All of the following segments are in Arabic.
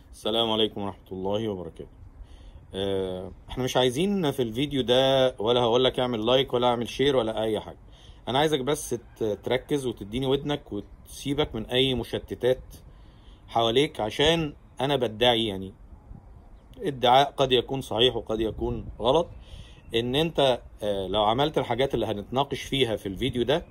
السلام عليكم ورحمة الله وبركاته. احنا مش عايزين في الفيديو ده ولا هقول لك اعمل لايك ولا اعمل شير ولا اي حاجة. انا عايزك بس تركز وتديني ودنك وتسيبك من اي مشتتات حواليك، عشان انا بدعي يعني ادعاء قد يكون صحيح وقد يكون غلط، ان انت لو عملت الحاجات اللي هنتناقش فيها في الفيديو ده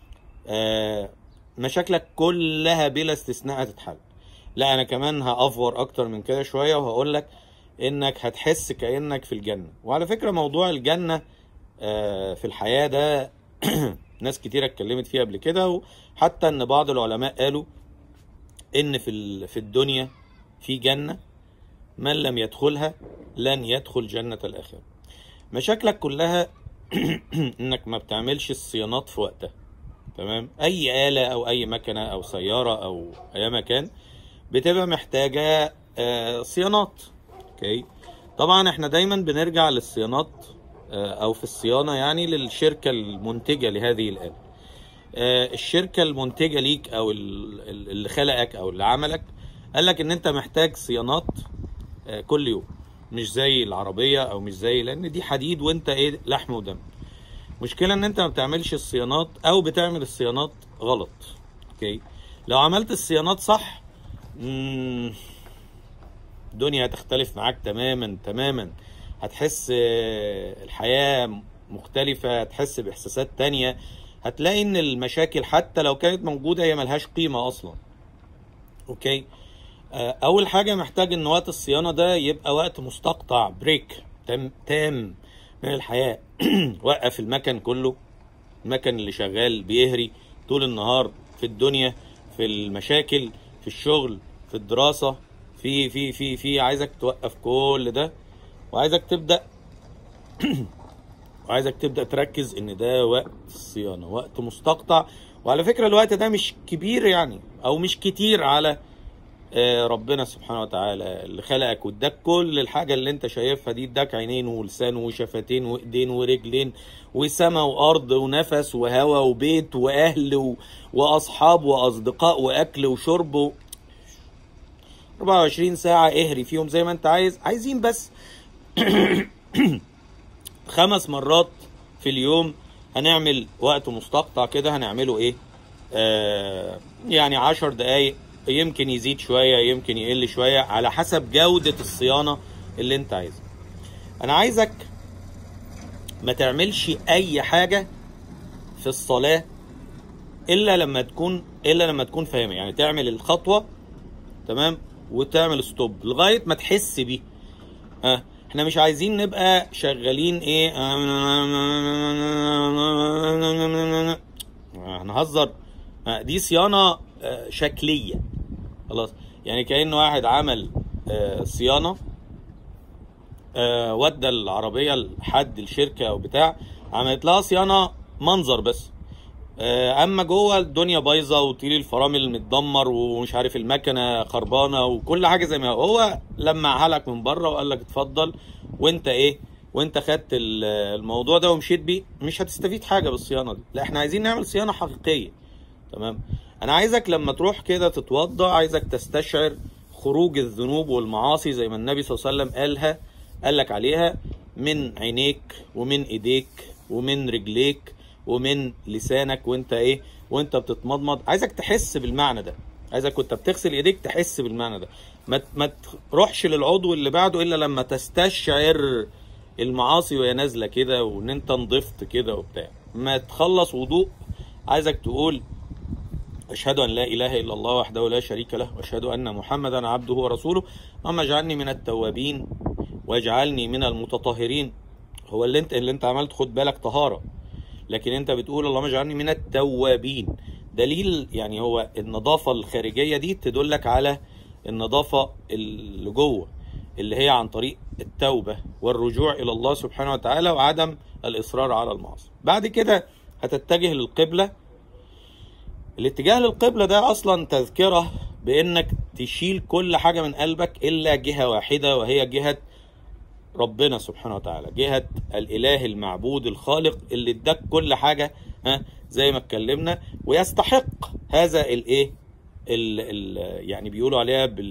مشاكلك كلها بلا استثناء هتتحل. لا، انا كمان هافور اكتر من كده شويه وهقول لك انك هتحس كانك في الجنه. وعلى فكره موضوع الجنه في الحياه ده ناس كتيره اتكلمت فيه قبل كده، وحتى ان بعض العلماء قالوا ان في الدنيا في جنه من لم يدخلها لن يدخل جنه الاخره. مشاكلك كلها انك ما بتعملش الصيانات في وقتها. تمام؟ اي آلة او اي مكنة او سيارة او اي مكان بتبقى محتاجة صيانات. اوكي، طبعا احنا دايما بنرجع للصيانات او في الصيانة يعني للشركة المنتجة لهذه الآلة. الشركة المنتجة ليك او اللي خلقك او اللي عملك قال لك ان انت محتاج صيانات كل يوم، مش زي العربية او مش زي، لان دي حديد وانت ايه، لحم ودم. مشكلة ان انت ما بتعملش الصيانات او بتعمل الصيانات غلط. اوكي، لو عملت الصيانات صح الدنيا هتختلف معاك تماما تماما. هتحس الحياة مختلفة، هتحس باحساسات تانية، هتلاقي ان المشاكل حتى لو كانت موجودة هي ملهاش قيمة اصلا. اوكي، اول حاجة محتاج ان وقت الصيانة ده يبقى وقت مستقطع، بريك تام من الحياة. وقف المكن كله، المكن اللي شغال بيهري طول النهار في الدنيا، في المشاكل، في الشغل، في الدراسة، في عايزك توقف كل ده، وعايزك تبدأ تركز ان ده وقت الصيانة، وقت مستقطع. وعلى فكرة الوقت ده مش كبير يعني او مش كتير على ربنا سبحانه وتعالى اللي خلقك واداك كل الحاجة اللي انت شايفها دي. اداك عينين ولسان وشفتين وايدين ورجلين وسما وارض ونفس وهوا وبيت واهل واصحاب واصدقاء واكل وشرب 24 ساعة اهري فيهم زي ما انت عايزين بس 5 مرات في اليوم هنعمل وقت مستقطع كده. هنعمله ايه؟ يعني 10 دقايق، يمكن يزيد شوية يمكن يقل شوية على حسب جودة الصيانة اللي انت عايزها. انا عايزك ما تعملش اي حاجة في الصلاة الا لما تكون فاهمها. يعني تعمل الخطوة تمام وتعمل ستوب لغاية ما تحس بيه. احنا مش عايزين نبقى شغالين ايه هنهزر. دي صيانة شكلية خلاص. يعني كأنه واحد عمل صيانة، ودى العربية لحد الشركة او بتاع، عملت لها صيانة منظر بس، اما جوه الدنيا بايظه وطيل الفرامل متدمر ومش عارف المكنه خربانه وكل حاجه زي ما هو لمعها لك من بره وقال لك اتفضل، وانت ايه، وانت خدت الموضوع ده ومشيت بيه، مش هتستفيد حاجه بالصيانه دي. لا، احنا عايزين نعمل صيانه حقيقيه. تمام؟ انا عايزك لما تروح كده تتوضا عايزك تستشعر خروج الذنوب والمعاصي زي ما النبي صلى الله عليه وسلم قال لك عليها، من عينيك ومن ايديك ومن رجليك ومن لسانك وانت ايه، وانت بتتمضمض. عايزك تحس بالمعنى ده، عايزك وانت بتغسل ايديك تحس بالمعنى ده. ما تروحش للعضو اللي بعده الا لما تستشعر المعاصي وهي نازله كده وان انت نضفت كده وبتاع. ما تخلص وضوء عايزك تقول اشهد ان لا اله الا الله وحده لا شريك له واشهد ان محمدا عبده ورسوله اللهم اجعلني من التوابين واجعلني من المتطهرين. هو اللي انت عملت، خد بالك، طهاره، لكن انت بتقول اللهم اجعلني من التوابين. دليل يعني هو النظافة الخارجية دي تدلك على النظافة اللي جوه اللي هي عن طريق التوبة والرجوع الى الله سبحانه وتعالى وعدم الاصرار على المعاصي. بعد كده هتتجه للقبلة. الاتجاه للقبلة ده اصلا تذكرة بانك تشيل كل حاجة من قلبك الا جهة واحدة، وهي جهة ربنا سبحانه وتعالى، جهة الإله المعبود الخالق اللي اداك كل حاجة زي ما اتكلمنا، ويستحق هذا الايه يعني بيقولوا عليها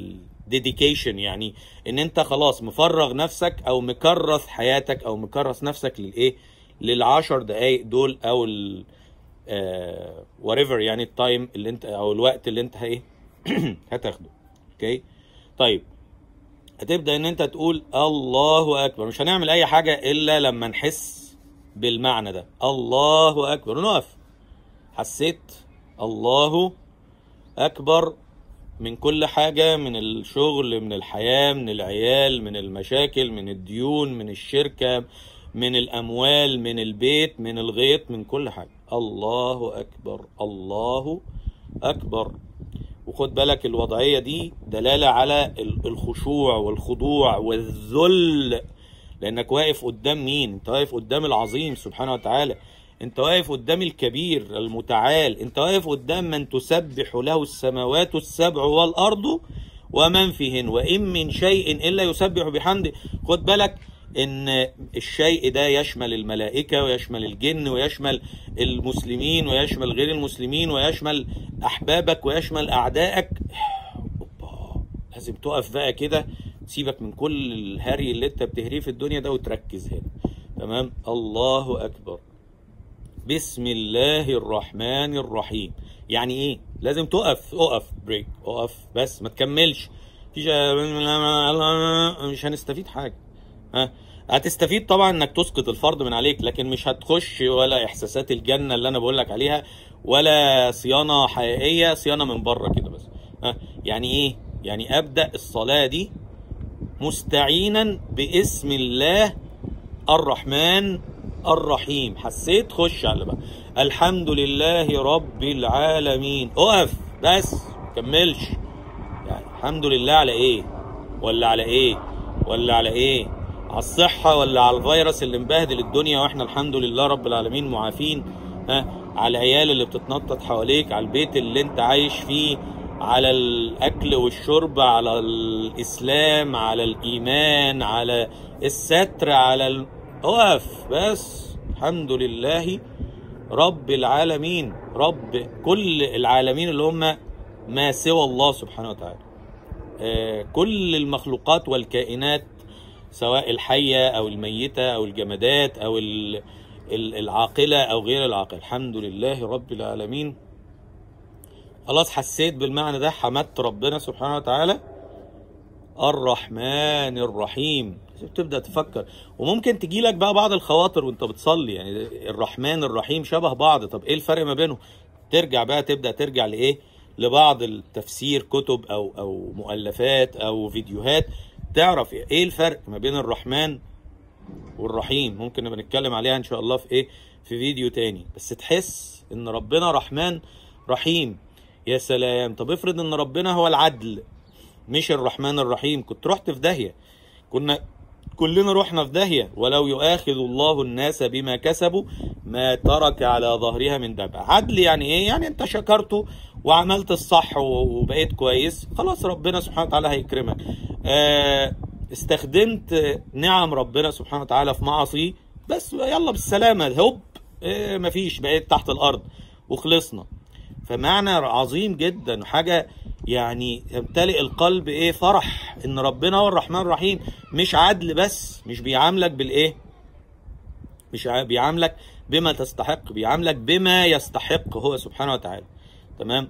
ديديكيشن، يعني ان انت خلاص مفرغ نفسك او مكرس حياتك او مكرس نفسك للايه، لل10 دقايق دول او ال whatever، يعني التايم اللي انت او الوقت اللي انت ايه هتاخده. اوكي طيب، هتبدا ان انت تقول الله اكبر. مش هنعمل اي حاجه الا لما نحس بالمعنى ده، الله اكبر، ونقف. حسيت الله اكبر من كل حاجه، من الشغل، من الحياه، من العيال، من المشاكل، من الديون، من الشركه، من الاموال، من البيت، من الغيط، من كل حاجه. الله اكبر، الله اكبر. وخد بالك الوضعية دي دلالة على الخشوع والخضوع والذل، لأنك واقف قدام مين؟ أنت واقف قدام العظيم سبحانه وتعالى، أنت واقف قدام الكبير المتعال، أنت واقف قدام من تسبح له السماوات السبع والأرض ومن فيهن وإن من شيء إلا يسبح بحمده. خد بالك ان الشيء ده يشمل الملائكة ويشمل الجن ويشمل المسلمين ويشمل غير المسلمين ويشمل احبابك ويشمل اعدائك. لازم تقف بقى كده، سيبك من كل الهري اللي انت بتهريه في الدنيا ده وتركز هنا. تمام؟ الله اكبر. بسم الله الرحمن الرحيم. يعني ايه؟ لازم تقف، اقف بريك، اقف بس ما تكملش. مش هنستفيد حاجة. هتستفيد طبعا انك تسقط الفرض من عليك، لكن مش هتخش ولا احساسات الجنه اللي انا بقول لك عليها، ولا صيانه حقيقيه، صيانه من بره كده بس. يعني ايه؟ يعني ابدا الصلاه دي مستعينا باسم الله الرحمن الرحيم. حسيت؟ خش على بقى الحمد لله رب العالمين. اقف بس مكملش. يعني الحمد لله على ايه؟ ولا على ايه؟ ولا على ايه؟ على الصحة ولا على الفيروس اللي مبهدل الدنيا واحنا الحمد لله رب العالمين معافين؟ على العيال اللي بتتنطط حواليك، على البيت اللي انت عايش فيه، على الاكل والشرب، على الاسلام، على الايمان، على الستر، على اقف بس. الحمد لله رب العالمين، رب كل العالمين اللي هم ما سوى الله سبحانه وتعالى. كل المخلوقات والكائنات، سواء الحية أو الميتة أو الجمادات أو العاقلة أو غير العاقلة. الحمد لله رب العالمين. خلاص حسيت بالمعنى ده، حمدت ربنا سبحانه وتعالى. الرحمن الرحيم. تبدأ تفكر، وممكن تجي لك بقى بعض الخواطر وانت بتصلي، يعني الرحمن الرحيم شبه بعض، طب ايه الفرق ما بينهم؟ ترجع بقى، تبدأ ترجع لإيه؟ لبعض التفسير، كتب أو مؤلفات أو فيديوهات، تعرف ايه الفرق ما بين الرحمن والرحيم. ممكن نبقى نتكلم عليها ان شاء الله في ايه، في فيديو تاني، بس تحس ان ربنا رحمن رحيم. يا سلام. طب افرض ان ربنا هو العدل مش الرحمن الرحيم، كنت رحت في داهية، كنا كلنا رحنا في داهية. ولو يؤاخذ الله الناس بما كسبوا ما ترك على ظهرها من دابة. عدل يعني ايه؟ يعني انت شكرته وعملت الصح وبقيت كويس، خلاص ربنا سبحانه وتعالى هيكرمك. استخدمت نعم ربنا سبحانه وتعالى في معصي، بس يلا بالسلامة، هوب مفيش، بقيت تحت الأرض وخلصنا. فمعنى عظيم جدا، وحاجة يعني يمتلئ القلب ايه، فرح ان ربنا هو الرحمن الرحيم. مش عدل بس، مش بيعاملك بالايه، مش بيعاملك بما تستحق، بيعاملك بما يستحق هو سبحانه وتعالى. تمام؟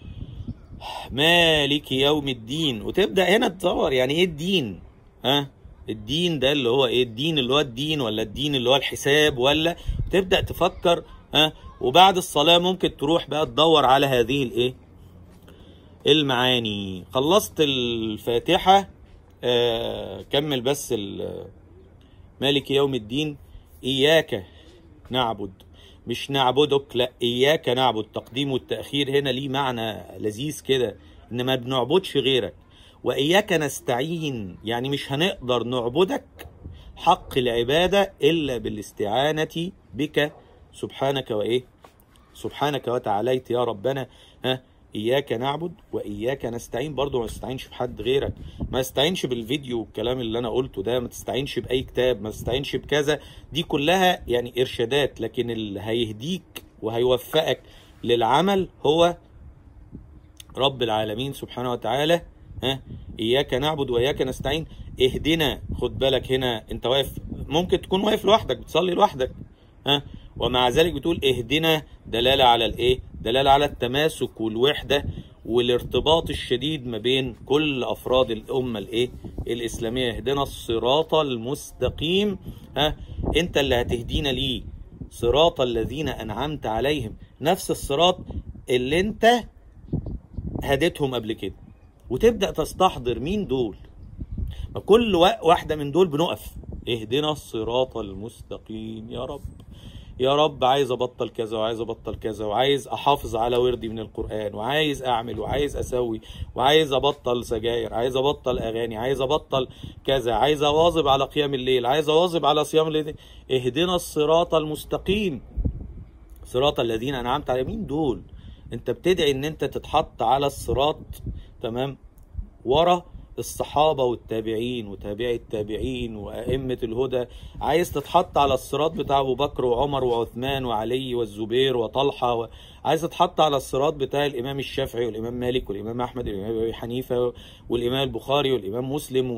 مالك يوم الدين. وتبدأ هنا تدور يعني ايه الدين. الدين ده اللي هو ايه؟ الدين اللي هو الدين، ولا الدين اللي هو الحساب، ولا تبدأ تفكر. وبعد الصلاة ممكن تروح بقى تدور على هذه الايه، المعاني. خلصت الفاتحة، كمل بس مالك يوم الدين. إياك نعبد، مش نعبدك، لا إياك نعبد. تقديم والتأخير هنا ليه معنى لذيذ كده، إن ما بنعبدش غيرك. وإياك نستعين، يعني مش هنقدر نعبدك حق العبادة إلا بالاستعانة بك سبحانك وإيه، سبحانك وتعاليت يا ربنا. إياك نعبد وإياك نستعين. برضو ما تستعينش بحد غيرك، ما تستعينش بالفيديو والكلام اللي أنا قلته ده، ما تستعينش بأي كتاب، ما تستعينش بكذا. دي كلها يعني إرشادات، لكن اللي هيهديك وهيوفقك للعمل هو رب العالمين سبحانه وتعالى. اياك نعبد واياك نستعين. اهدنا، خد بالك هنا انت واقف، ممكن تكون واقف لوحدك بتصلي لوحدك، ومع ذلك بتقول اهدنا، دلاله على الايه؟ دلاله على التماسك والوحده والارتباط الشديد ما بين كل افراد الامه الايه؟ الاسلاميه. اهدنا الصراط المستقيم، انت اللي هتهدينا ليه، صراط الذين انعمت عليهم، نفس الصراط اللي انت هديتهم قبل كده. وتبدا تستحضر مين دول، كل واحده من دول بنقف اهدنا الصراط المستقيم. يا رب يا رب عايز ابطل كذا وعايز ابطل كذا، وعايز احافظ على وردي من القرآن، وعايز اعمل وعايز اسوي، وعايز ابطل سجاير، عايز ابطل اغاني، عايز ابطل كذا، عايز اواظب على قيام الليل، عايز اواظب على صيام الليل. اهدنا الصراط المستقيم صراط الذين انعمت عليهم. مين دول؟ انت بتدعي ان انت تتحط على الصراط، تمام، ورا الصحابة والتابعين وتابعي التابعين وأئمة الهدى. عايز تتحط على الصراط بتاع أبو بكر وعمر وعثمان وعلي والزبير وطلحة عايز تتحط على الصراط بتاع الإمام الشافعي والإمام مالك والإمام أحمد والإمام أبي حنيفة والإمام البخاري والإمام مسلم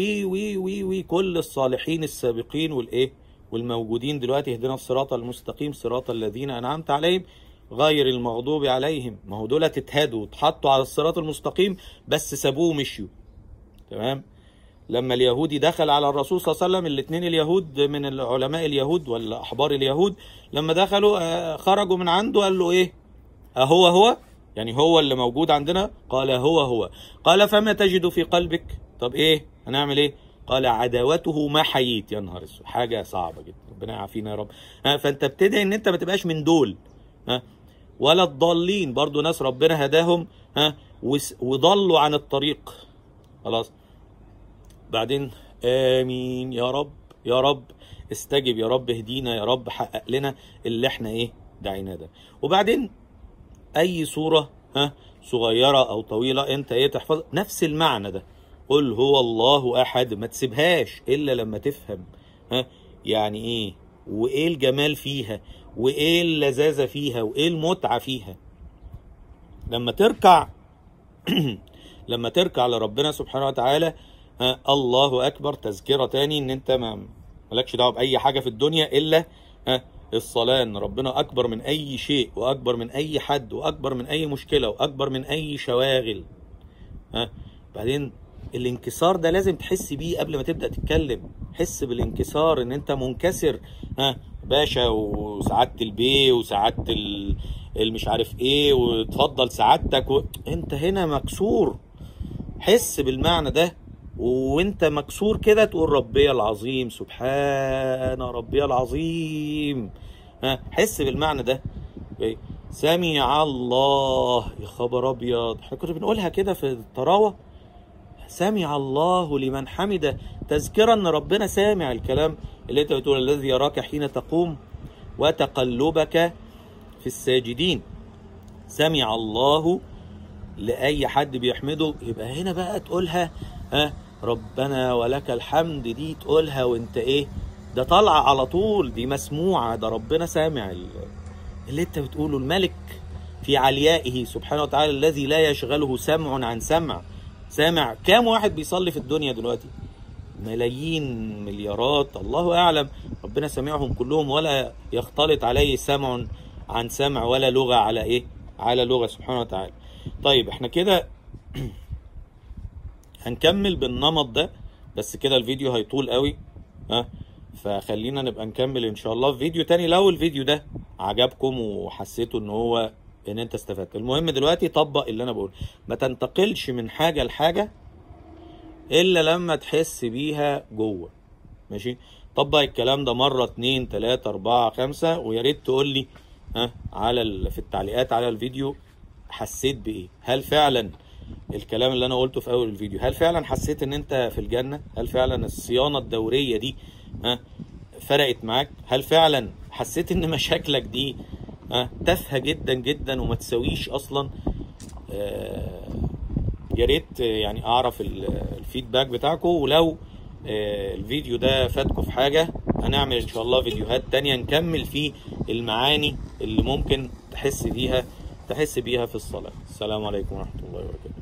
وي كل الصالحين السابقين والإيه والموجودين دلوقتي. اهدنا الصراط المستقيم صراط الذين أنعمت عليهم غير المغضوب عليهم. ما هو دول اتهدوا واتحطوا على الصراط المستقيم بس سابوه ومشيوا، تمام. لما اليهودي دخل على الرسول صلى الله عليه وسلم، الاثنين اليهود من العلماء اليهود ولا احبار اليهود، لما دخلوا خرجوا من عنده قال له ايه؟ هو يعني هو اللي موجود عندنا؟ قال هو. قال فما تجد في قلبك؟ طب ايه هنعمل ايه؟ قال عداوته ما حييت. يا نهار اسود، حاجه صعبه جدا، ربنا يعافينا يا رب. فانت بتدعي ان انت ما تبقاش من دول، ولا الضالين، برضو ناس ربنا هداهم وضلوا عن الطريق، خلاص. بعدين امين يا رب يا رب استجب يا رب، اهدينا يا رب، حقق لنا اللي احنا ايه دعينا ده. وبعدين اي سورة صغيرة او طويلة انت ايه تحفظ نفس المعنى ده. قل هو الله احد، ما تسيبهاش الا لما تفهم يعني ايه، وايه الجمال فيها، وايه اللذاذة فيها، وايه المتعة فيها. لما تركع لربنا سبحانه وتعالى، الله اكبر، تذكرة تاني ان انت مالكش دعوه باي حاجة في الدنيا الا الصلاة، ان ربنا اكبر من اي شيء، واكبر من اي حد، واكبر من اي مشكلة، واكبر من اي شواغل. بعدين الانكسار ده لازم تحس بيه قبل ما تبدأ تتكلم. حس بالانكسار، ان انت منكسر باشا، وسعادة البيه وسعادة المش عارف ايه، وتفضل سعادتك انت هنا مكسور. حس بالمعنى ده، وانت مكسور كده تقول ربي العظيم، سبحان ربي العظيم. حس بالمعنى ده. سمع الله، يا خبر ابيض، احنا كنا بنقولها كده في التراوة، سمع الله لمن حمده، تذكرا ان ربنا سامع الكلام اللي انت بتقول، الذي يراك حين تقوم وتقلبك في الساجدين. سمع الله لأي حد بيحمده. يبقى هنا بقى تقولها ربنا ولك الحمد، دي تقولها وانت ايه، ده طالعه على طول، دي مسموعه، ده ربنا سامع اللي انت بتقوله. الملك في عليائه سبحانه وتعالى الذي لا يشغله سمع عن سمع. سامع كام واحد بيصلي في الدنيا دلوقتي؟ ملايين، مليارات، الله اعلم. ربنا سامعهم كلهم، ولا يختلط عليه سمع عن سمع، ولا لغه على ايه على لغه سبحانه وتعالى. طيب احنا كده هنكمل بالنمط ده، بس كده الفيديو هيطول قوي، فخلينا نبقى نكمل ان شاء الله في فيديو تاني لو الفيديو ده عجبكم وحسيتوا ان انت استفدت. المهم دلوقتي طبق اللي انا بقوله، ما تنتقلش من حاجة لحاجة الا لما تحس بيها جوه، ماشي؟ طبق الكلام ده مرة 2 3 4 5، ويا ريت تقول لي في التعليقات على الفيديو حسيت بايه. هل فعلا الكلام اللي انا قلته في اول الفيديو، هل فعلا حسيت ان انت في الجنة؟ هل فعلا الصيانة الدورية دي فرقت معاك؟ هل فعلا حسيت ان مشاكلك دي تافهة جدا جدا وما تسويش اصلا؟ يا ريت يعني اعرف الفيدباك بتاعكم. ولو الفيديو ده فاتكم في حاجة، هنعمل ان شاء الله فيديوهات تانية نكمل فيه المعاني اللي ممكن تحس بيها في الصلاة. السلام عليكم ورحمة الله وبركاته.